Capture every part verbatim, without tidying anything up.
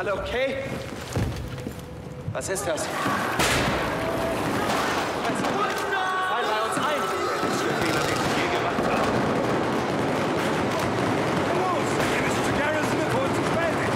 Alle okay? Was ist das? Fall bei uns ein! Der letzte Fehler, den Sie je gemacht haben. Los! Wir müssen zu Garrison, bevor es zu spät ist!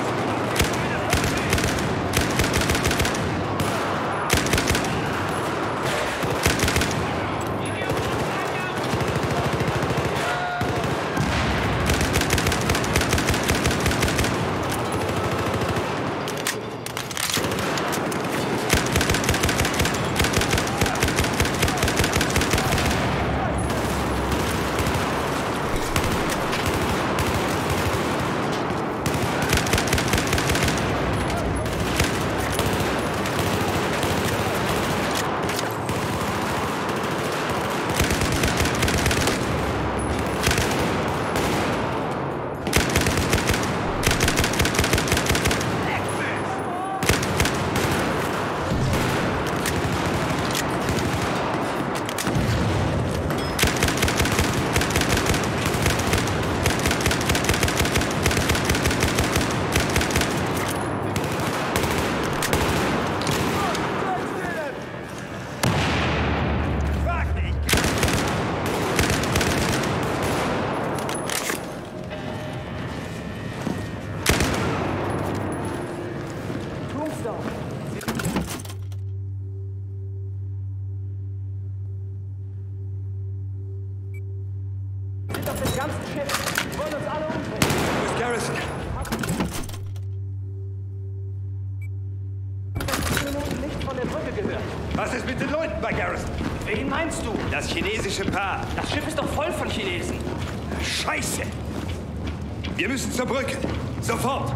Was ist mit den Leuten bei Garrison? Wen meinst du? Das chinesische Paar. Das Schiff ist doch voll von Chinesen. Scheiße! Wir müssen zur Brücke. Sofort!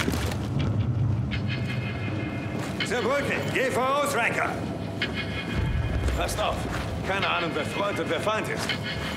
Zur Brücke. Geh voraus, Riker. Passt auf. Keine Ahnung, wer Freund und wer Feind ist.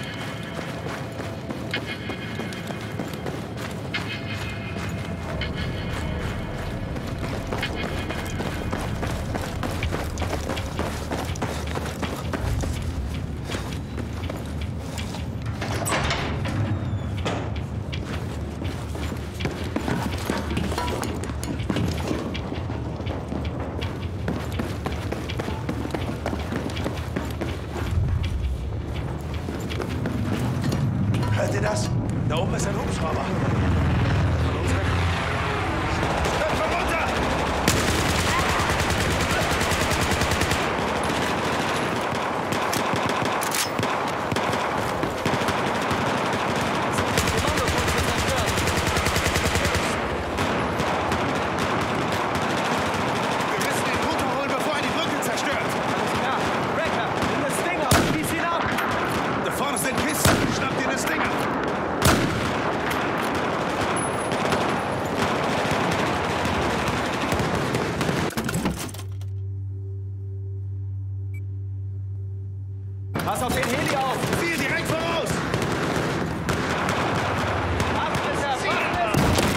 Hört ihr das? Da oben ist ein Hubschrauber. Von uns weg. Köpfe runter! Wir müssen den Router holen, bevor er die Brücke zerstört. Ja, Wrecker, nimm das Ding auf, schieß ihn ab! Da vorne sind Kisten. Schnapp dir das Ding ab. Pass auf den Heli auf! Ziel direkt voraus! Abrisser, Abrisser!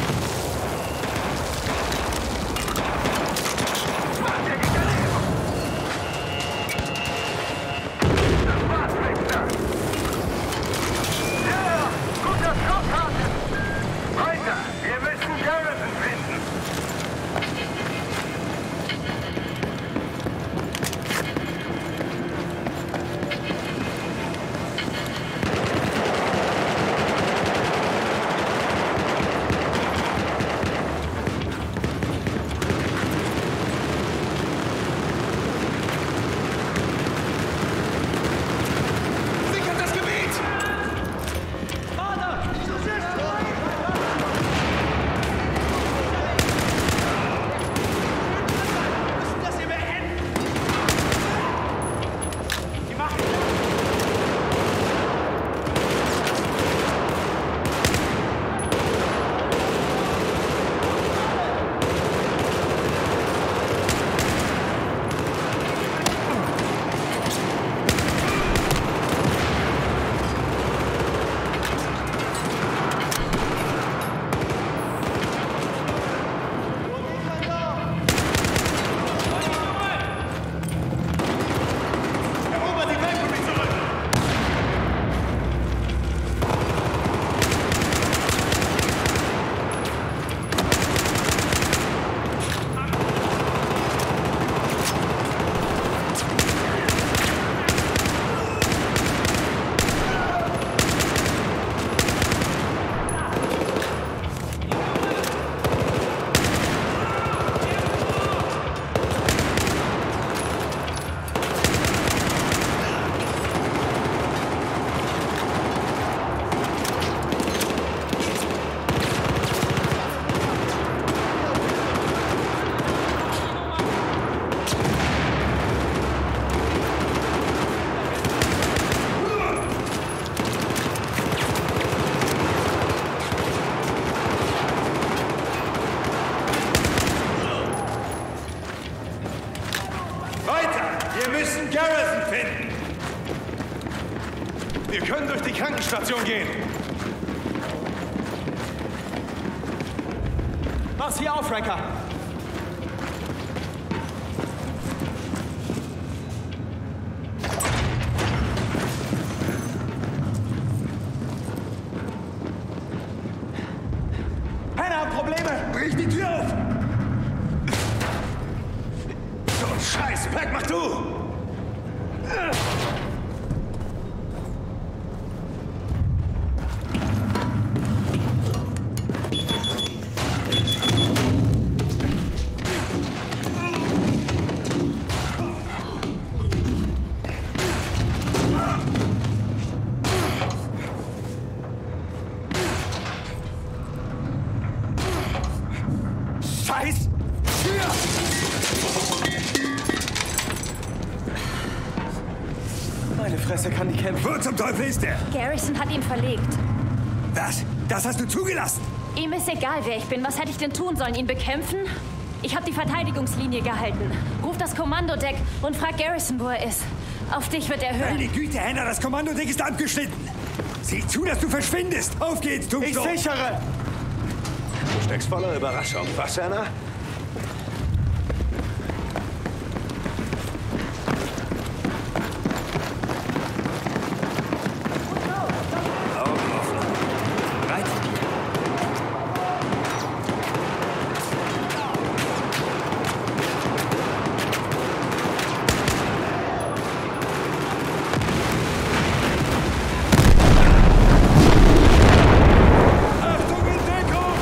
Weiter! Wir müssen Garrison finden! Wir müssen Garrison finden. Wir können durch die Krankenstation gehen. Mach's hier auf, Wrecker. Hannah hat Probleme. Brich die Tür auf. So ein Scheiß. Pack, mach du. Scheiß Tür. Meine Fresse, kann die kämpfen. Wo zum Teufel ist der? Garrison hat ihn verlegt. Was? Das hast du zugelassen? Ihm ist egal, wer ich bin. Was hätte ich denn tun sollen? Ihn bekämpfen? Ich habe die Verteidigungslinie gehalten. Ruf das Kommandodeck und frag Garrison, wo er ist. Auf dich wird er hören. Meine Güte, Hannah, das Kommandodeck ist abgeschnitten. Sieh zu, dass du verschwindest. Auf geht's, Ich Tombstone. sichere! Du steckst voller Überraschung. Was, Hannah? Augen offen. Bereit? Achtung, in Deckung!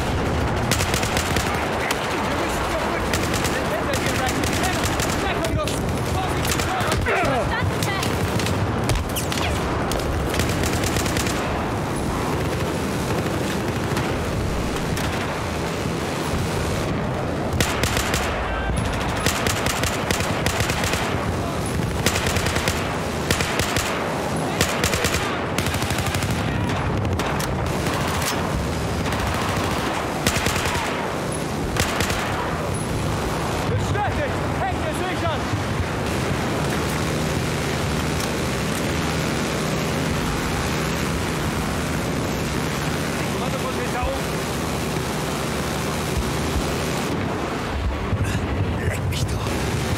Bestätigt! Hängt ihr sichern! Kommandobus ist da oben. Leck mich doch.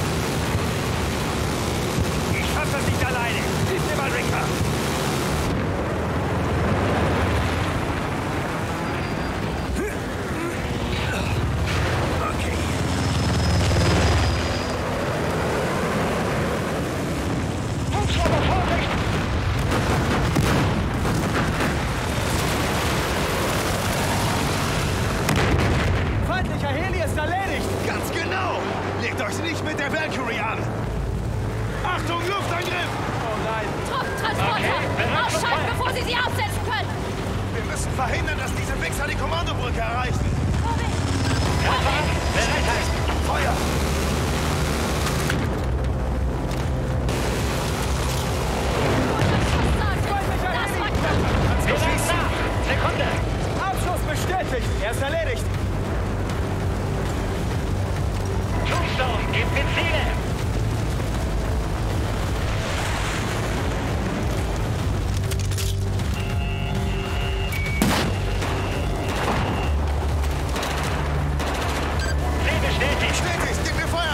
Ich schaff das nicht alleine. Hilf mir mal, Ricker. Okay. Hubschrauber, Vorsicht! Feindlicher Heli ist erledigt! Ganz genau! Legt euch nicht mit der Valkyrie an! Achtung, Luftangriff! Oh nein! Trupptransporter! Ausschalten, bevor sie sie absetzen können! Wir müssen verhindern, dass diese Wichser die Kommandobrücke erreichen. Feuer! Das war Sekunde! Abschuss bestätigt! Er ist erledigt! Tombstone, gebt den Ziele! Sie bestätigt! Bestätigt, gib mir Feuer!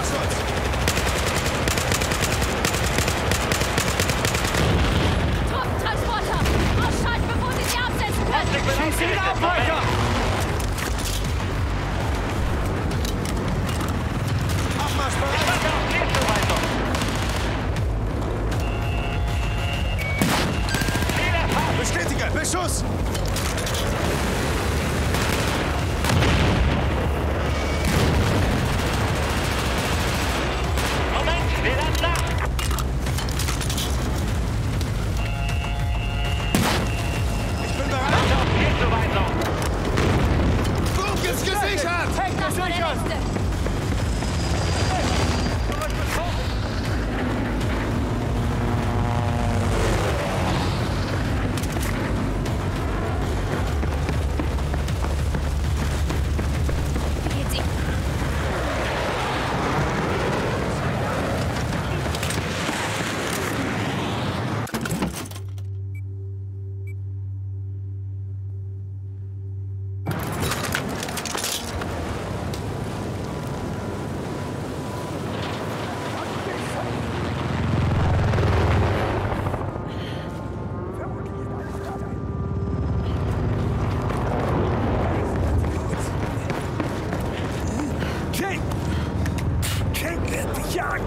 jagen.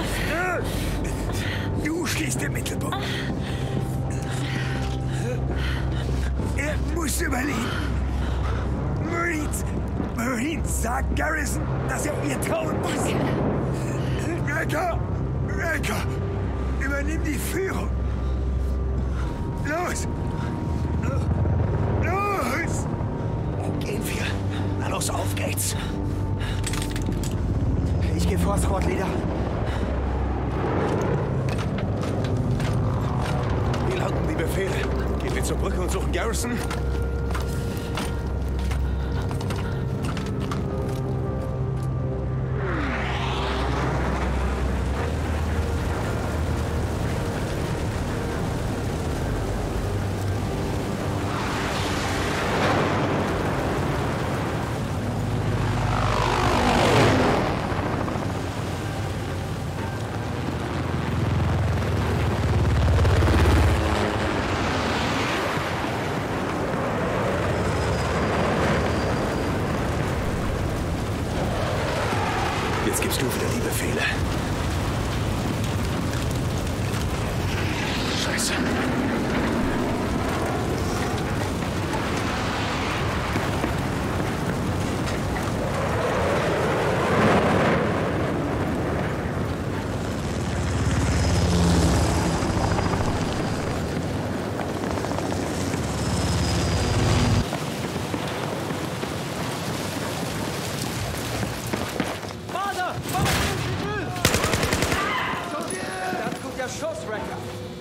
Du stehst im Mittelpunkt. Er muss überleben. Marines, Marines, sagt Garrison, dass er ihr trauen muss. Wrecker, Wrecker, übernimm die Führung. Los! Los! Gehen wir. Na los, auf geht's. Ich gehe vor, Squad Leader. Wie lauten die Befehle? Gehen wir zur Brücke und suchen Garrison? Jetzt gibst du wieder die Befehle. Scheiße. Schusswrecker!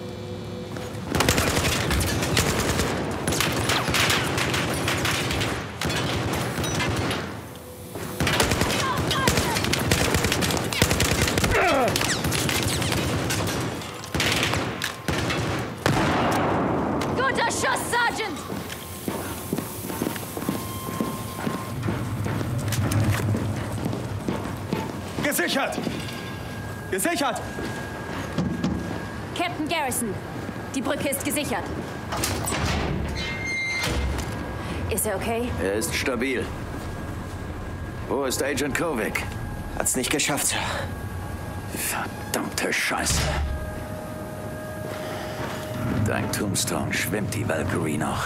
Guter Schuss, Sergeant! Gesichert! Gesichert! Captain Garrison, die Brücke ist gesichert. Ist er okay? Er ist stabil. Wo ist Agent Kovic? Hat's nicht geschafft, Sir. Verdammte Scheiße. Dank Tombstone schwimmt die Valkyrie noch.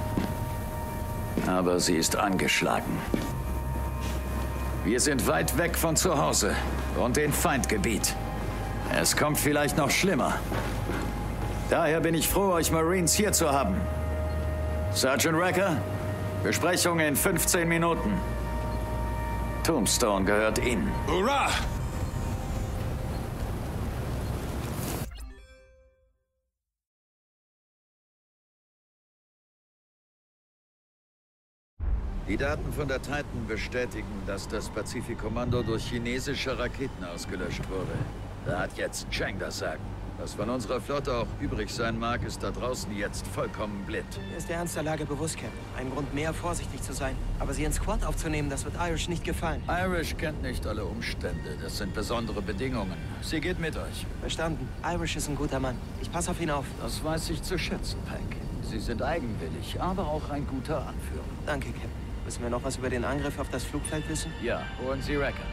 Aber sie ist angeschlagen. Wir sind weit weg von zu Hause und dem Feindgebiet. Es kommt vielleicht noch schlimmer. Daher bin ich froh, euch Marines hier zu haben. Sergeant Wrecker, Besprechung in fünfzehn Minuten. Tombstone gehört Ihnen. Hurra! Die Daten von der Titan bestätigen, dass das Pazifik-Kommando durch chinesische Raketen ausgelöscht wurde. Da hat jetzt Chang das Sagen. Was von unserer Flotte auch übrig sein mag, ist da draußen jetzt vollkommen blind. Mir ist der Ernst der Lage bewusst, Captain. Ein Grund mehr, vorsichtig zu sein. Aber Sie ins Squad aufzunehmen, das wird Irish nicht gefallen. Irish kennt nicht alle Umstände. Das sind besondere Bedingungen. Sie geht mit euch. Verstanden. Irish ist ein guter Mann. Ich passe auf ihn auf. Das weiß ich zu schätzen, Pack. Sie sind eigenwillig, aber auch ein guter Anführer. Danke, Captain. Müssen wir noch was über den Angriff auf das Flugfeld wissen? Ja, holen Sie Wrecker.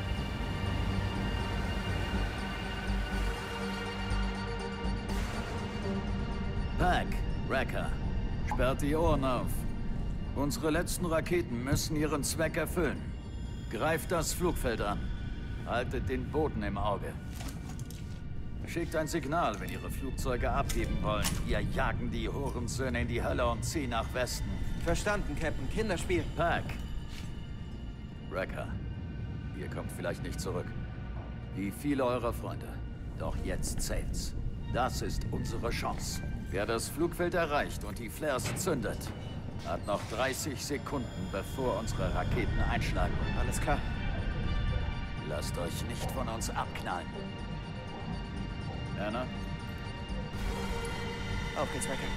Pack, Wrecker, sperrt die Ohren auf. Unsere letzten Raketen müssen ihren Zweck erfüllen. Greift das Flugfeld an. Haltet den Boden im Auge. Schickt ein Signal, wenn ihre Flugzeuge abheben wollen. Wir jagen die Hurensöhne in die Hölle und ziehen nach Westen. Verstanden, Captain. Kinderspiel. Pack. Wrecker, ihr kommt vielleicht nicht zurück. Wie viele eurer Freunde. Doch jetzt zählt's. Das ist unsere Chance. Wer das Flugfeld erreicht und die Flares zündet, hat noch dreißig Sekunden, bevor unsere Raketen einschlagen. Alles klar. Lasst euch nicht von uns abknallen. Erna? Auf geht's, Wrecker.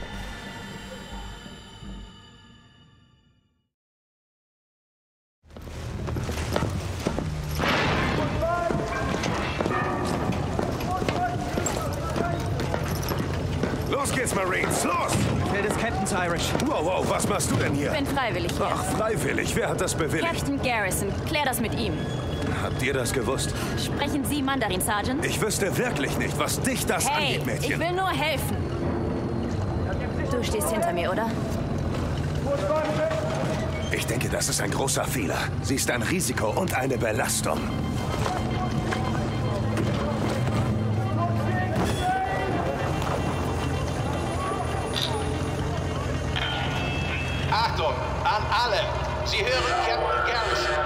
Los geht's, Marines, los! Befehl des Captains, Irish. Wow, wow, was machst du denn hier? Ich bin freiwillig hier. Ach, freiwillig. Wer hat das bewilligt? Captain Garrison, klär das mit ihm. Habt ihr das gewusst? Sprechen Sie Mandarin, Sergeant? Ich wüsste wirklich nicht, was dich das Hey, angeht, Mädchen. ich will nur helfen. Du stehst hinter mir, oder? Ich denke, das ist ein großer Fehler. Sie ist ein Risiko und eine Belastung. Achtung, an alle! Sie hören Captain Garrison.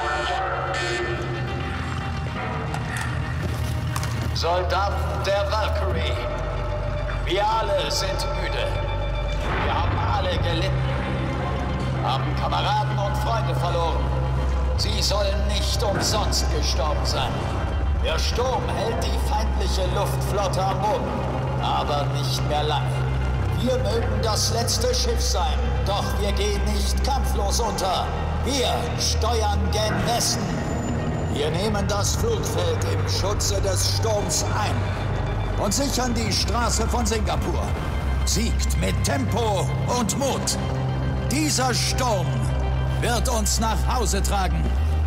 Soldaten der Valkyrie. Wir alle sind müde. Wir haben alle gelitten. Haben Kameraden und Freunde verloren. Sie sollen nicht umsonst gestorben sein. Der Sturm hält die feindliche Luftflotte am Boden, aber nicht mehr lange. Wir mögen das letzte Schiff sein, doch wir gehen nicht kampflos unter. Wir steuern gen Westen. Wir nehmen das Flugfeld im Schutze des Sturms ein und sichern die Straße von Singapur. Siegt mit Tempo und Mut. Dieser Sturm wird uns nach Hause tragen.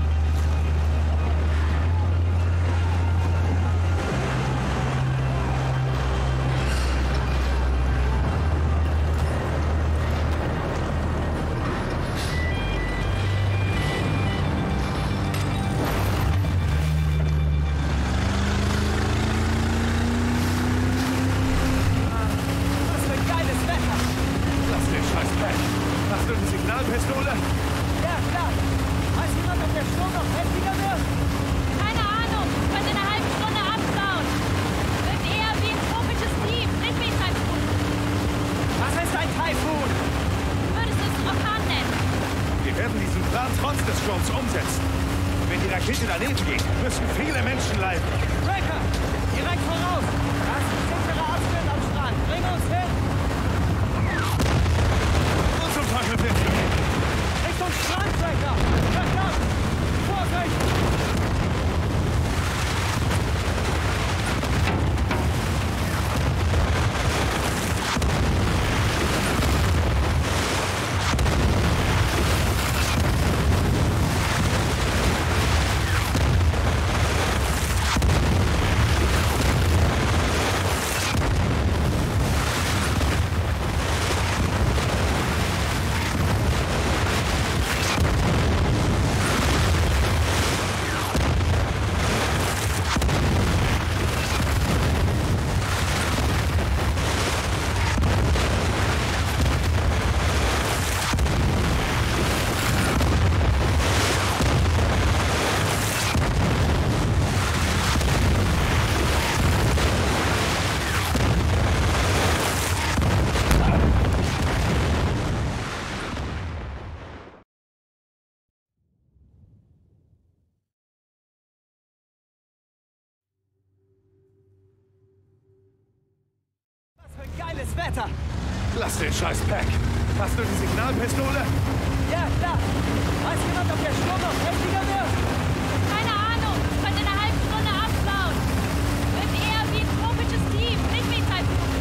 Geiles Wetter! Lass den scheiß Pack. Hast du die Signalpistole? Ja, klar. Weiß jemand, ob der Sturm noch heftiger wird? Keine Ahnung. Könnte in einer halben Stunde abflauen. Wirkt eher wie ein tropisches Tief, nicht wie ein Taifun.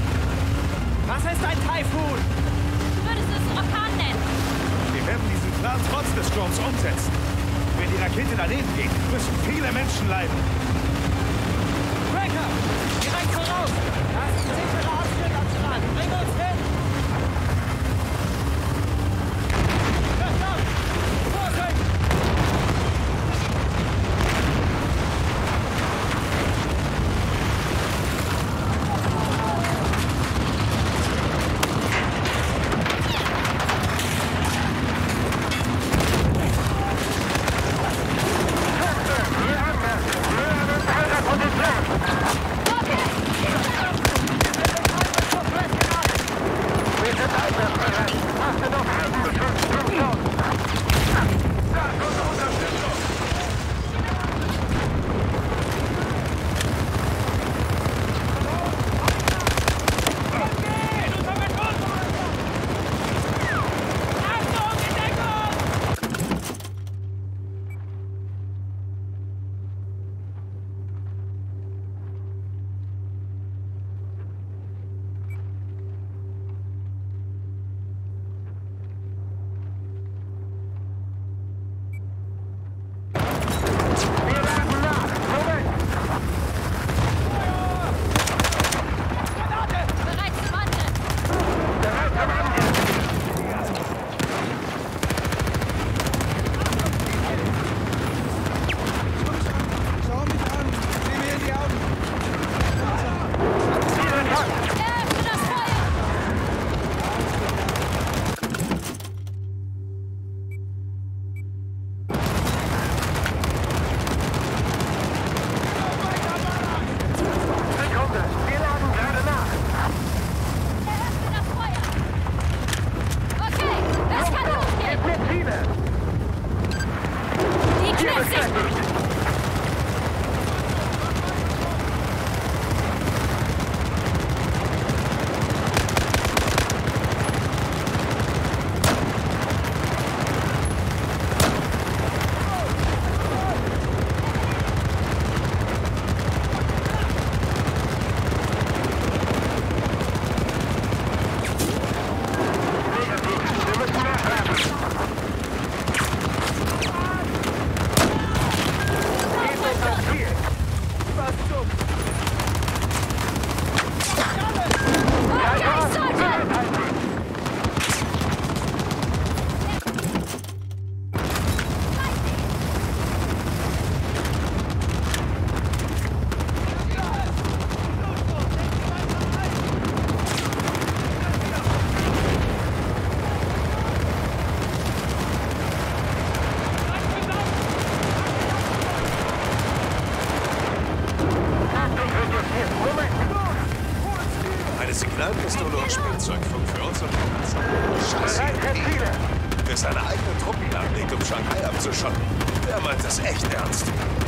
Was ist ein Taifun? Du würdest es Orkan nennen. Wir werden diesen Plan trotz des Sturms umsetzen. Wenn die Rakete daneben geht, müssen viele Menschen leiden. Tracker! Direkt voraus! Da ist ein sicherer Abschnitt am Strand. Bring uns hin! Verdammt! Vorsicht! Captain! Eine Signalpistole und Spielzeugfunk für uns und die ganzen Scheiße. Für seine eigene Truppen anlegt, um Shanghai abzuschotten. Wer meint das echt ernst?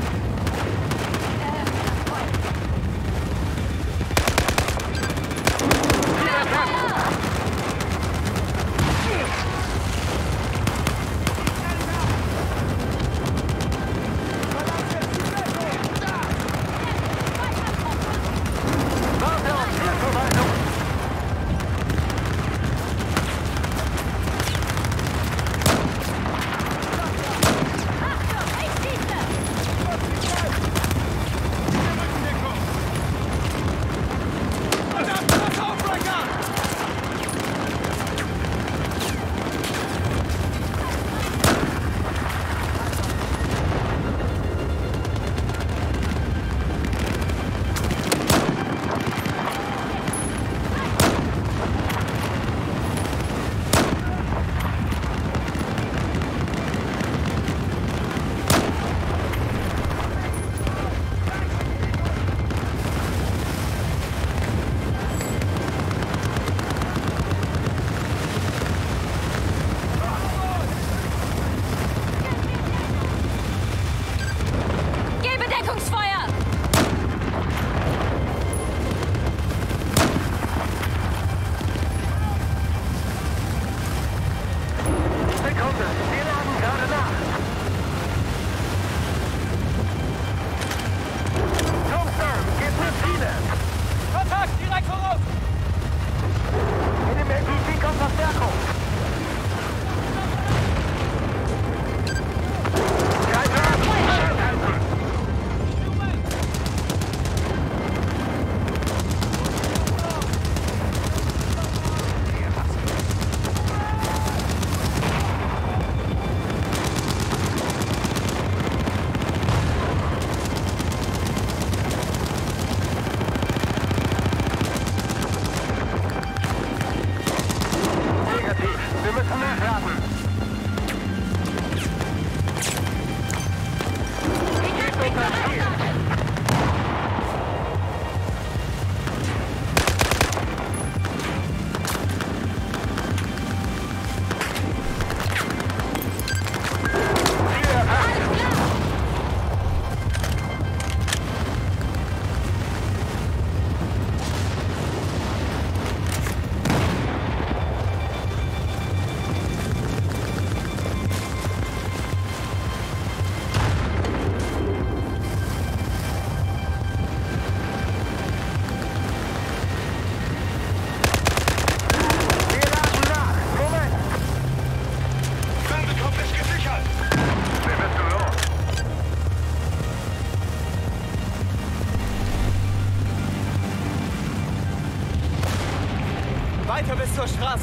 Weiter bis zur Straße.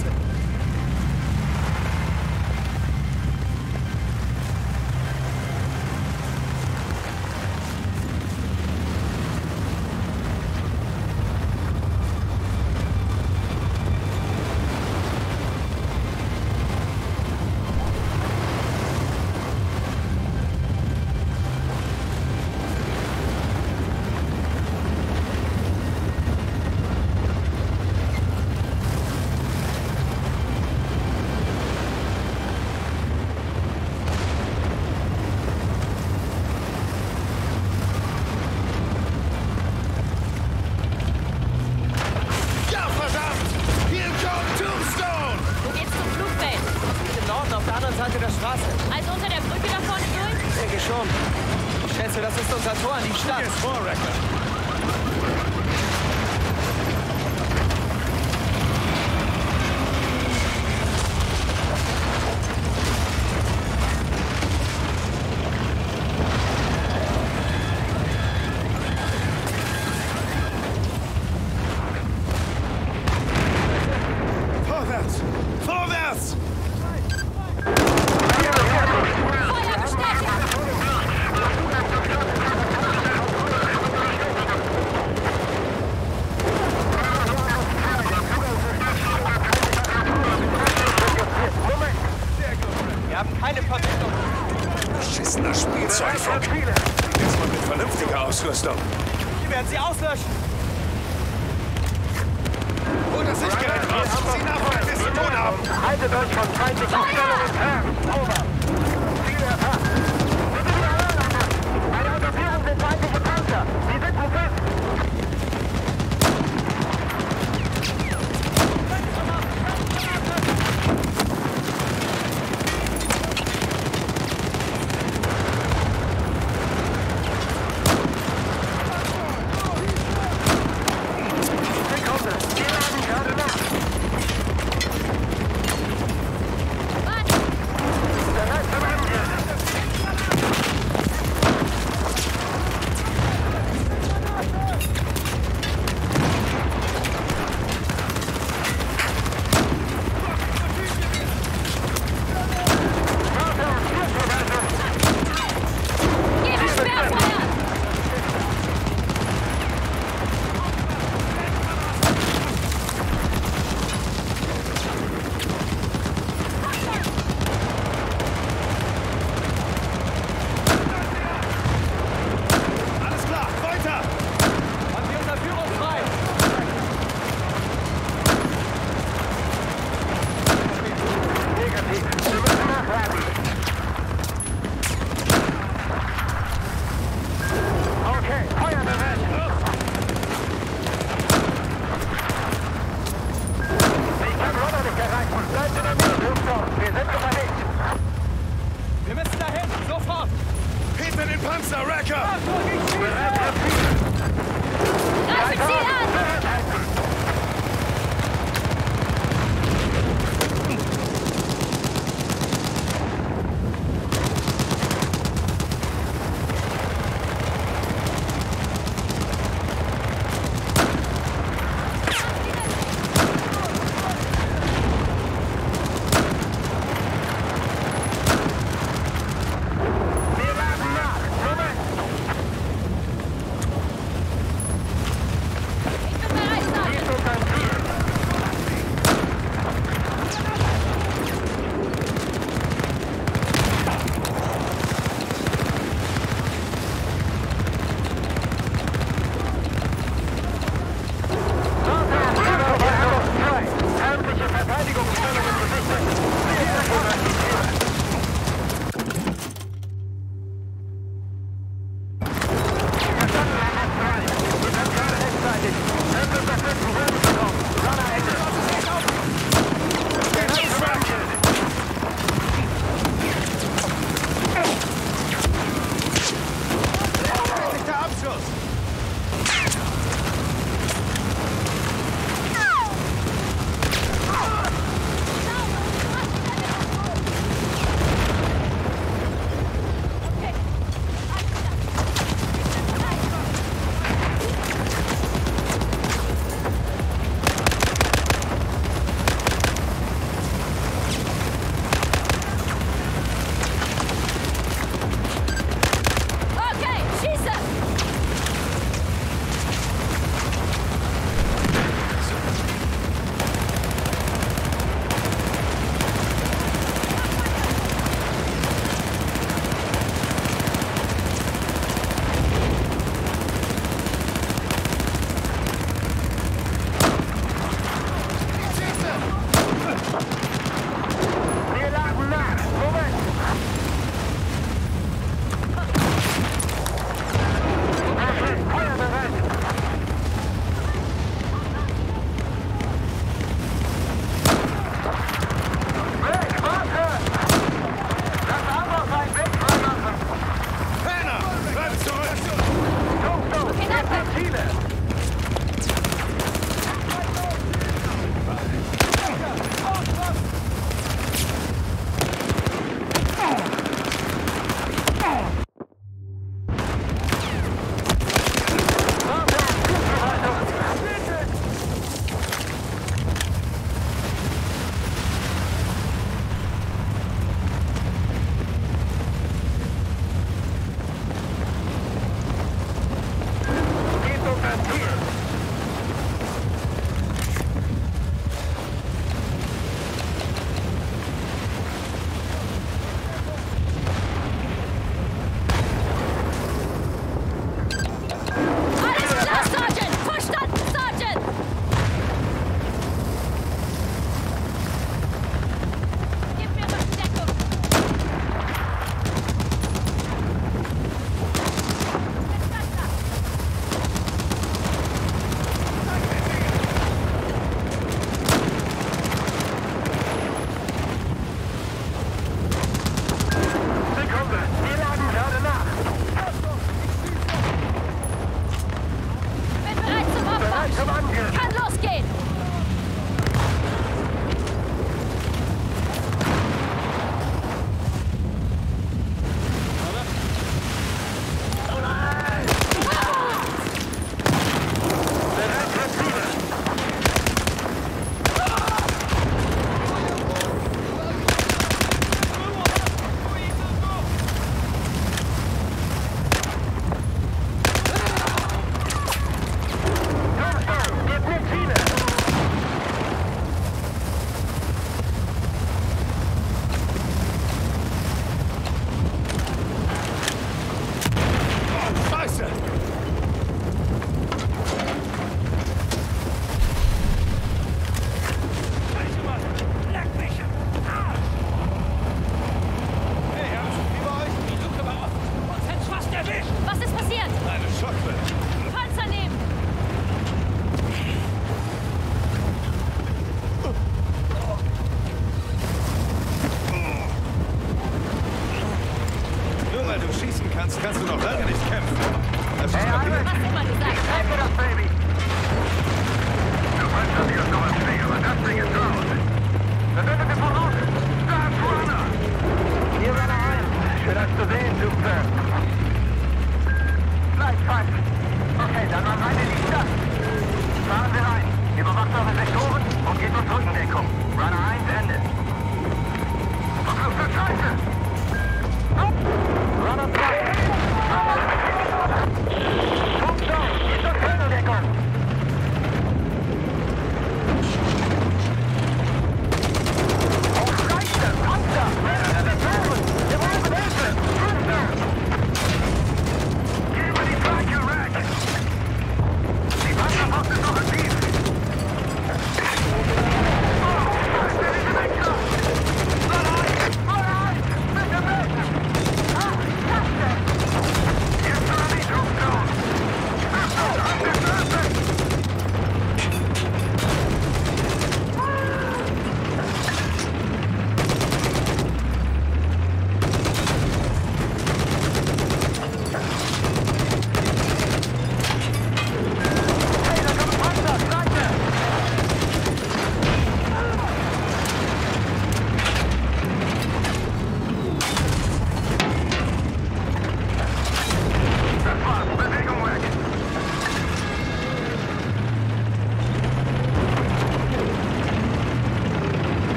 Seite der Straße. Also unter der Brücke da vorne durch? Ich denke schon. Ich schätze, das ist unser Tor an die Stadt. Hier ist vor, Wrecker. Wir werden sie auslöschen. Hol das Sichtgerät raus. Sieh nach, wo wir es zu tun haben. Haltet euch von feindlichen Stellungen fern. Over. Ziel erfasst. Bitte wieder Alarm. Bei der Unterführung sind feindliche Panzer. Sie sind zu fest.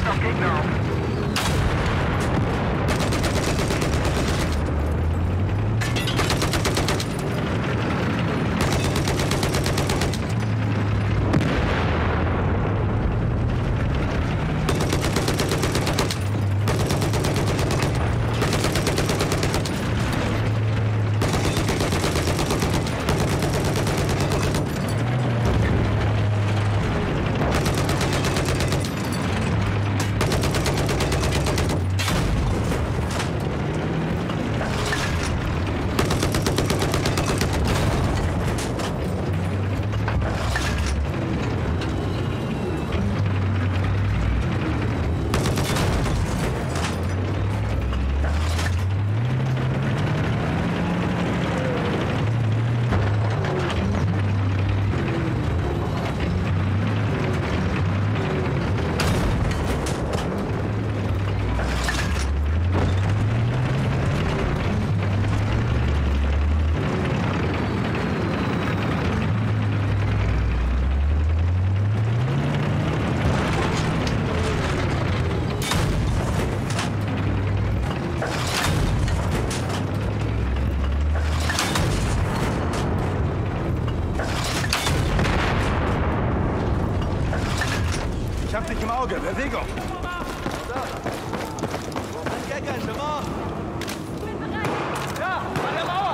Passt auf Gegner auf. Ich hab dich im Auge. Bewegung. Ja, an der Mauer!